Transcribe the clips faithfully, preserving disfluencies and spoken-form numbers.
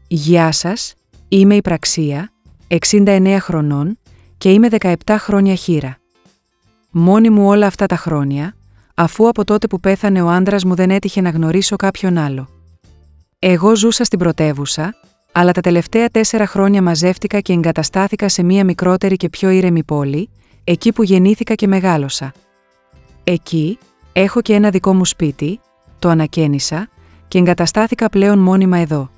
Γεια σας, είμαι η Πραξία, εξήντα εννέα χρονών και είμαι δεκαεπτά χρόνια χήρα. Μόνη μου όλα αυτά τα χρόνια, αφού από τότε που πέθανε ο άντρας μου δεν έτυχε να γνωρίσω κάποιον άλλο. Εγώ ζούσα στην πρωτεύουσα, αλλά τα τελευταία τέσσερα χρόνια μαζεύτηκα και εγκαταστάθηκα σε μία μικρότερη και πιο ήρεμη πόλη, εκεί που γεννήθηκα και μεγάλωσα. Εκεί, έχω και ένα δικό μου σπίτι, το ανακαίνισα και εγκαταστάθηκα πλέον μόνιμα εδώ.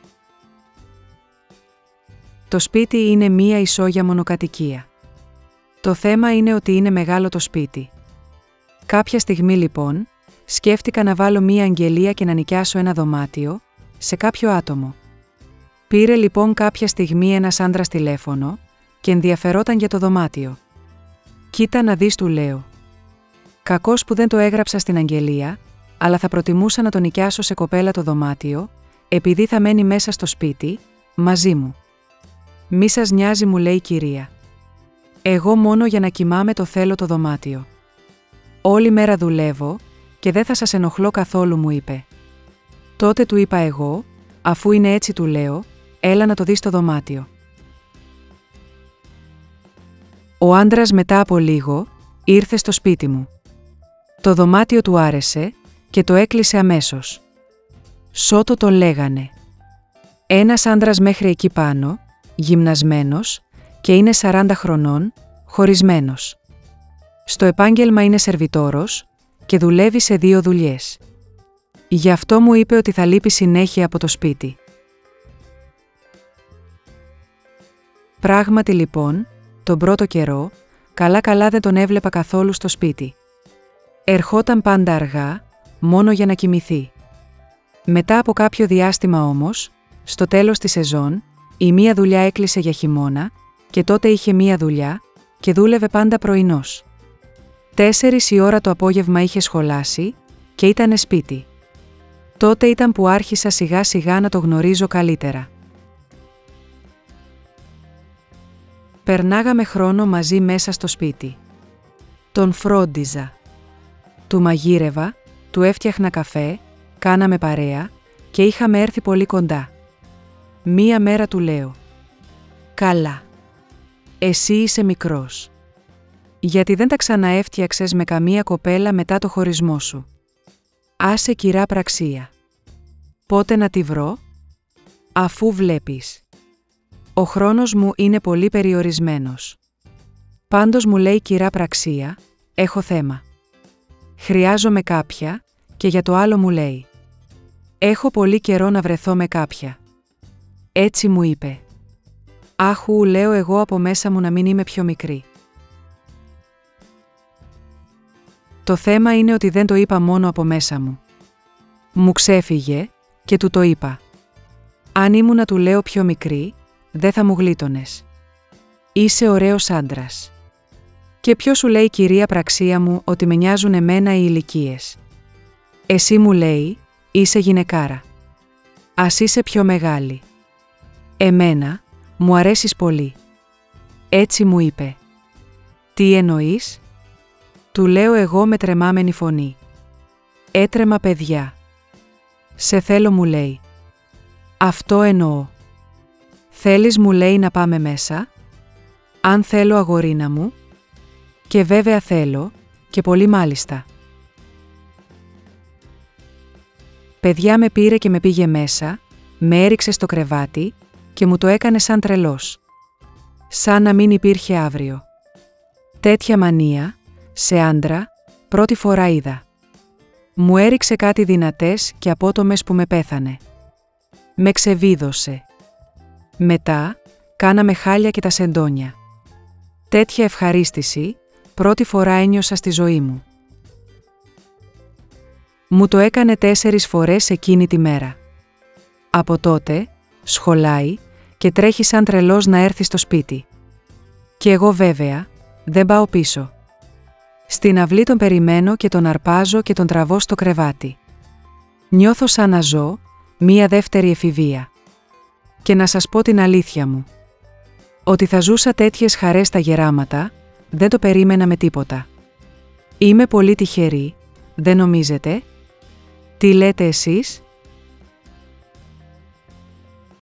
Το σπίτι είναι μία ισόγεια μονοκατοικία. Το θέμα είναι ότι είναι μεγάλο το σπίτι. Κάποια στιγμή λοιπόν, σκέφτηκα να βάλω μία αγγελία και να νοικιάσω ένα δωμάτιο, σε κάποιο άτομο. Πήρε λοιπόν κάποια στιγμή ένας άντρας τηλέφωνο και ενδιαφερόταν για το δωμάτιο. «Κοίτα να δεις», του λέω. Κακώς που δεν το έγραψα στην αγγελία, αλλά θα προτιμούσα να το νοικιάσω σε κοπέλα το δωμάτιο, επειδή θα μένει μέσα στο σπίτι, μαζί μου. «Μη σας νοιάζει», μου λέει η κυρία. «Εγώ μόνο για να κοιμάμαι το θέλω το δωμάτιο. Όλη μέρα δουλεύω και δεν θα σας ενοχλώ καθόλου», μου είπε. Τότε του είπα εγώ, αφού είναι έτσι, του λέω, «έλα να το δεις το δωμάτιο». Ο άντρας μετά από λίγο, ήρθε στο σπίτι μου. Το δωμάτιο του άρεσε και το έκλεισε αμέσως. Σώτο τον λέγανε. Ένας άντρας μέχρι εκεί πάνω, γυμνασμένος, και είναι σαράντα χρονών, χωρισμένος. Στο επάγγελμα είναι σερβιτόρος και δουλεύει σε δύο δουλειές. Γι' αυτό μου είπε ότι θα λείπει συνέχεια από το σπίτι. Πράγματι λοιπόν, τον πρώτο καιρό, καλά-καλά δεν τον έβλεπα καθόλου στο σπίτι. Ερχόταν πάντα αργά, μόνο για να κοιμηθεί. Μετά από κάποιο διάστημα όμως, στο τέλος της σεζόν, η μία δουλειά έκλεισε για χειμώνα και τότε είχε μία δουλειά και δούλευε πάντα πρωινός. Τέσσερις η ώρα το απόγευμα είχε σχολάσει και ήτανε σπίτι. Τότε ήταν που άρχισα σιγά σιγά να το γνωρίζω καλύτερα. Περνάγαμε χρόνο μαζί μέσα στο σπίτι. Τον φρόντιζα. Του μαγείρευα, του έφτιαχνα καφέ, κάναμε παρέα και είχαμε έρθει πολύ κοντά. Μία μέρα του λέω: «Καλά. Εσύ είσαι μικρός. Γιατί δεν τα ξαναέφτιαξες με καμία κοπέλα μετά το χωρισμό σου? Άσε, κυρά Πραξία. Πότε να τη βρω? Αφού βλέπεις. Ο χρόνος μου είναι πολύ περιορισμένος. Πάντως», μου λέει, «κυρά Πραξία, έχω θέμα. Χρειάζομαι κάποια», και για το άλλο μου λέει: «Έχω πολύ καιρό να βρεθώ με κάποια». Έτσι μου είπε. «Άχου», λέω εγώ από μέσα μου, να μην είμαι πιο μικρή. Το θέμα είναι ότι δεν το είπα μόνο από μέσα μου. Μου ξέφυγε και του το είπα. Αν ήμουνα, του λέω, πιο μικρή, δεν θα μου γλίτωνες. Είσαι ωραίος άντρας. Και ποιος σου λέει, κυρία Πραξία μου, ότι με νοιάζουν εμένα οι ηλικίες? Εσύ, μου λέει, είσαι γυναικάρα. Ας είσαι πιο μεγάλη. Εμένα, μου αρέσεις πολύ. Έτσι μου είπε. Τι εννοείς? Του λέω εγώ με τρεμάμενη φωνή. Έτρεμα, παιδιά. Σε θέλω, μου λέει. Αυτό εννοώ. Θέλεις, μου λέει, να πάμε μέσα? Αν θέλω, αγορίνα μου. Και βέβαια θέλω, και πολύ μάλιστα. Παιδιά, με πήρε και με πήγε μέσα, με έριξε στο κρεβάτι και μου το έκανε σαν τρελός. Σαν να μην υπήρχε αύριο. Τέτοια μανία, σε άντρα, πρώτη φορά είδα. Μου έριξε κάτι δυνατές και απότομες που με πέθανε. Με ξεβίδωσε. Μετά, κάναμε χάλια και τα σεντόνια. Τέτοια ευχαρίστηση, πρώτη φορά ένιωσα στη ζωή μου. Μου το έκανε τέσσερις φορές εκείνη τη μέρα. Από τότε, σχολάει και τρέχει σαν τρελός να έρθει στο σπίτι. Και εγώ βέβαια, δεν πάω πίσω. Στην αυλή τον περιμένω και τον αρπάζω και τον τραβώ στο κρεβάτι. Νιώθω σαν να ζω μία δεύτερη εφηβεία. Και να σας πω την αλήθεια μου. Ότι θα ζούσα τέτοιες χαρές στα γεράματα, δεν το περίμενα με τίποτα. Είμαι πολύ τυχερή, δεν νομίζετε? Τι λέτε εσείς?